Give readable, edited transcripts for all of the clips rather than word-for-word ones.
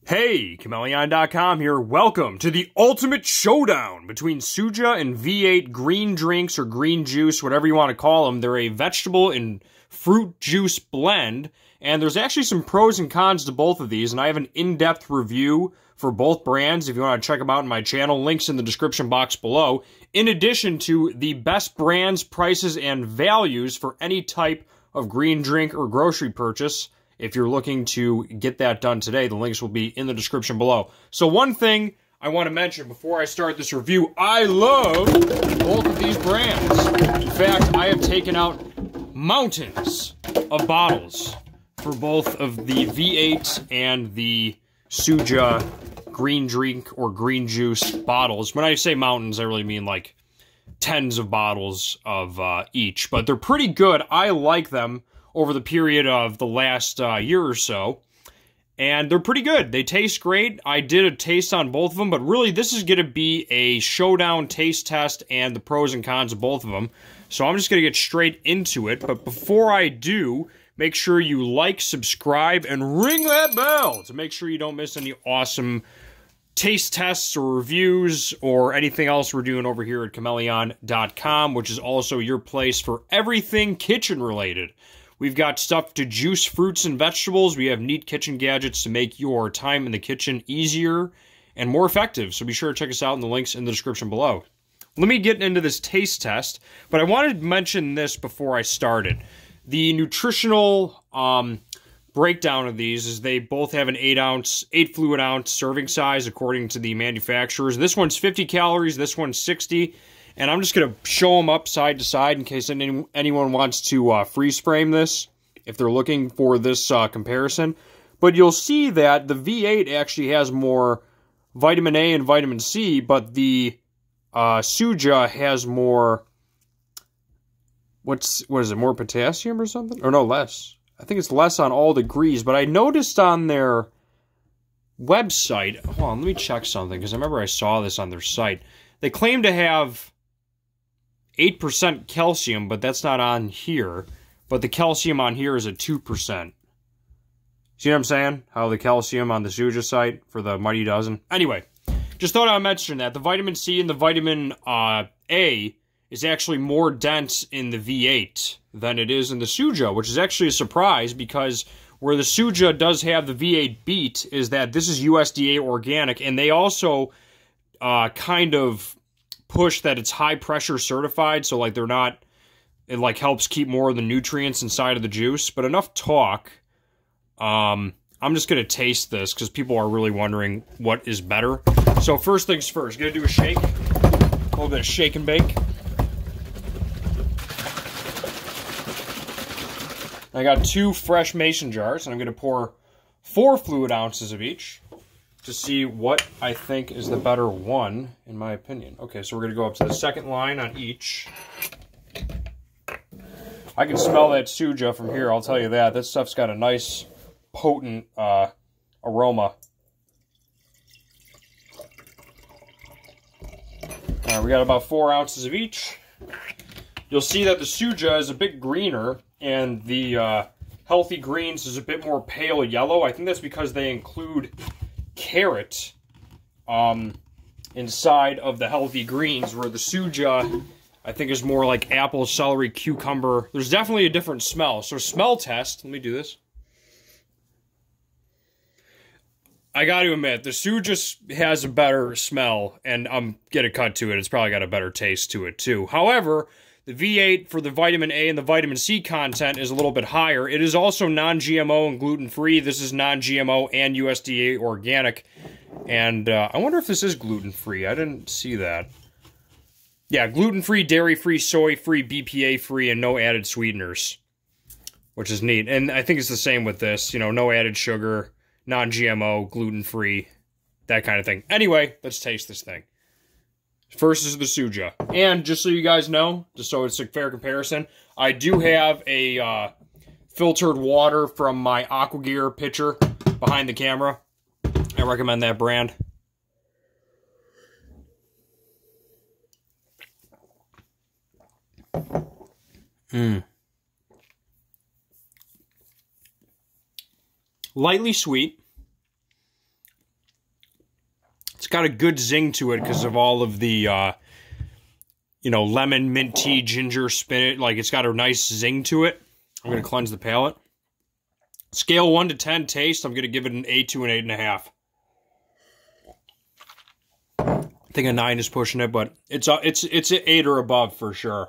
Hey, Chmelaeon.com here. Welcome to the ultimate showdown between Suja and V8 green drinks or green juice, whatever you want to call them. They're a vegetable and fruit juice blend, and there's actually some pros and cons to both of these, and I have an in-depth review for both brands if you want to check them out in my channel. Links in the description box below. In addition to the best brands, prices, and values for any type of green drink or grocery purchase. If you're looking to get that done today, the links will be in the description below. So one thing I want to mention before I start this review, I love both of these brands. In fact, I have taken out mountains of bottles for both of the V8 and the Suja green drink or green juice bottles. When I say mountains, I really mean like tens of bottles of each. But they're pretty good. I like them over the period of the last year or so, and they're pretty good. They taste great. I did a taste on both of them, but really this is going to be a showdown taste test and the pros and cons of both of them. So I'm just going to get straight into it, but before I do, make sure you like, subscribe, and ring that bell to make sure you don't miss any awesome taste tests or reviews or anything else we're doing over here at Chmelaeon.com, which is also your place for everything kitchen related. We've got stuff to juice fruits and vegetables. We have neat kitchen gadgets to make your time in the kitchen easier and more effective. So be sure to check us out in the links in the description below. Let me get into this taste test, but I wanted to mention this before I started. The nutritional breakdown of these is they both have an 8 fluid ounce serving size according to the manufacturers. This one's 50 calories, this one's 60. And I'm just going to show them up side to side in case anyone wants to freeze frame this, if they're looking for this comparison. But you'll see that the V8 actually has more vitamin A and vitamin C, but the Suja has more, what is it, more potassium or something? Or no, less. I think it's less on all degrees, but I noticed on their website, hold on, let me check something, because I remember I saw this on their site. They claim to have 8% calcium, but that's not on here. But the calcium on here is at 2%. See what I'm saying? How the calcium on the Suja site for the Mighty Dozen. Anyway, just thought I'd mention that. The vitamin C and the vitamin A is actually more dense in the V8 than it is in the Suja, which is actually a surprise because where the Suja does have the V8 beat is that this is USDA organic, and they also kind of push that it's high pressure certified, so like they're not, it like helps keep more of the nutrients inside of the juice. But enough talk. I'm just gonna taste this because people are really wondering what is better. So first things first, gonna do a shake, a little bit of shake and bake. I got 2 fresh mason jars, and I'm gonna pour 4 fluid ounces of each to see what I think is the better one, in my opinion. Okay, so we're going to go up to the second line on each. I can smell that Suja from here, I'll tell you that. That stuff's got a nice, potent aroma. All right, we got about 4 ounces of each. You'll see that the Suja is a bit greener, and the Healthy Greens is a bit more pale yellow. I think that's because they include carrot inside of the Healthy Greens, where the Suja I think is more like apple, celery, cucumber. There's definitely a different smell. So smell test, let me do this. I got to admit, the Suja has a better smell, and I'm gonna cut to it. It's probably got a better taste to it too. However, the V8 for the vitamin A and the vitamin C content is a little bit higher. It is also non-GMO and gluten-free. This is non-GMO and USDA organic. And I wonder if this is gluten-free. I didn't see that. Yeah, gluten-free, dairy-free, soy-free, BPA-free, and no added sweeteners, which is neat. And I think it's the same with this. You know, no added sugar, non-GMO, gluten-free, that kind of thing. Anyway, let's taste this thing. First is the Suja. And just so you guys know, just so it's a fair comparison, I do have a filtered water from my Aqua Gear pitcher behind the camera. I recommend that brand. Lightly sweet. It's got a good zing to it because of all of the, you know, lemon, mint tea, ginger, spinach. Like, it's got a nice zing to it. I'm going to cleanse the palate. Scale 1 to 10 taste, I'm going to give it an 8 to an 8.5. I think a 9 is pushing it, but it's an 8 or above for sure.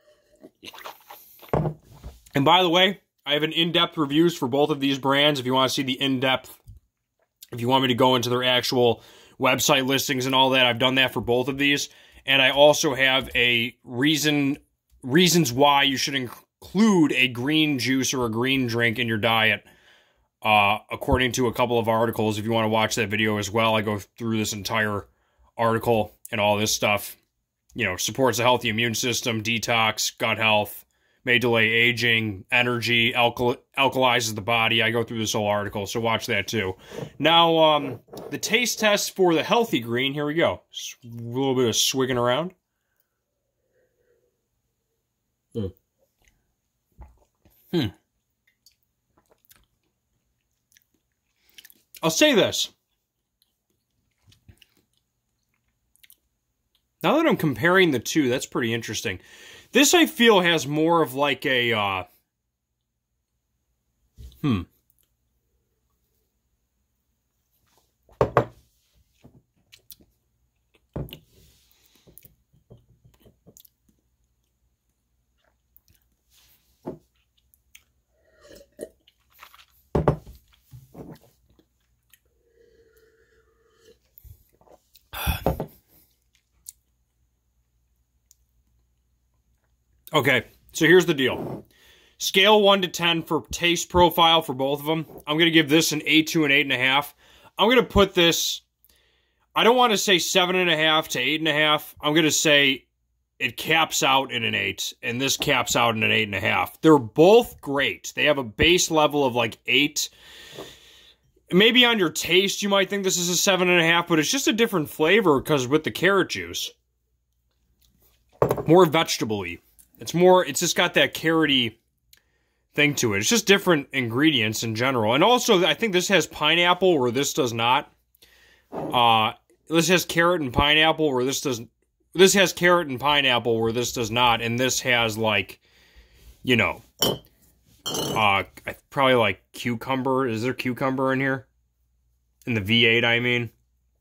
And by the way, I have an in-depth reviews for both of these brands if you want to see the in-depth. If you want me to go into their actual website listings and all that, I've done that for both of these. And I also have a reasons why you should include a green juice or a green drink in your diet, according to a couple of articles. If you want to watch that video as well, I go through this entire article and all this stuff. You know, supports a healthy immune system, detox, gut health, may delay aging, energy, alkalizes the body. I go through this whole article, so watch that too. Now, the taste test for the healthy green, here we go. A little bit of swigging around. I'll say this. Now that I'm comparing the two, that's pretty interesting. This, I feel, has more of like a, Okay, so here's the deal. Scale 1 to 10 for taste profile for both of them. I'm going to give this an 8 to an 8.5. I'm going to put this, I don't want to say 7.5 to 8.5. I'm going to say it caps out in an 8, and this caps out in an 8.5. They're both great. They have a base level of like 8. Maybe on your taste, you might think this is a 7.5, but it's just a different flavor because with the carrot juice. More vegetable-y. It's just got that carroty thing to it. It's just different ingredients in general. And also, I think this has pineapple where this does not. This has carrot and pineapple where this does. This has carrot and pineapple where this does not. And this has, like, you know, probably like cucumber. Is there cucumber in here? In the V8, I mean.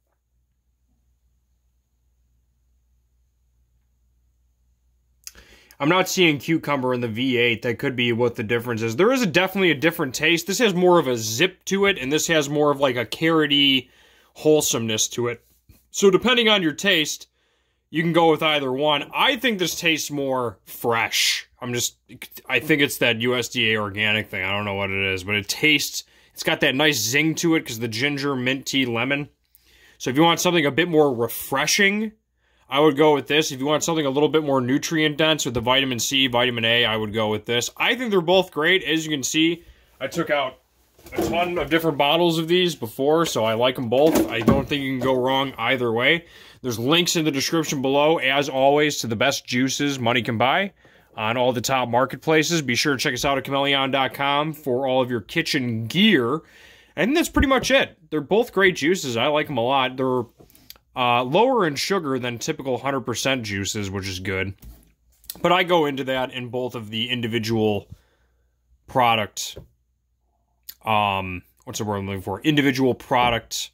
I'm not seeing cucumber in the V8. That could be what the difference is. There is definitely a different taste. This has more of a zip to it, and this has more of like a carroty wholesomeness to it. So depending on your taste, you can go with either one. I think this tastes more fresh. I think it's that USDA organic thing. I don't know what it is, but it's got that nice zing to it because the ginger, mint tea, lemon. So if you want something a bit more refreshing, I would go with this. If you want something a little bit more nutrient dense with the vitamin C, vitamin A, I would go with this. I think they're both great. As you can see, I took out a ton of different bottles of these before, so I like them both. I don't think you can go wrong either way. There's links in the description below, as always, to the best juices money can buy on all the top marketplaces. Be sure to check us out at Chmelaeon.com for all of your kitchen gear. And that's pretty much it. They're both great juices. I like them a lot. They're lower in sugar than typical 100% juices, which is good. But I go into that in both of the individual product, what's the word I'm looking for? Individual product,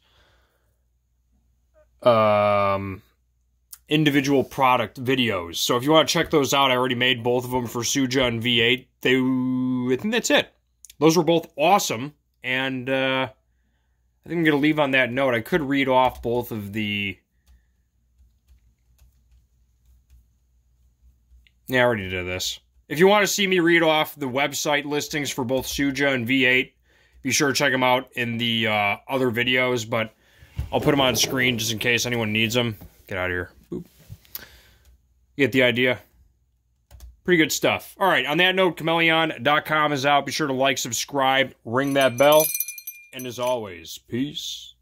individual product videos. So if you want to check those out, I already made both of them for Suja and V8. I think that's it. Those were both awesome, and I think I'm going to leave on that note. I could read off both of the... Yeah, I already did this. If you want to see me read off the website listings for both Suja and V8, be sure to check them out in the other videos, but I'll put them on screen just in case anyone needs them. Get out of here. Boop. You get the idea? Pretty good stuff. All right, on that note, Chmelaeon.com is out. Be sure to like, subscribe, ring that bell. And as always, peace.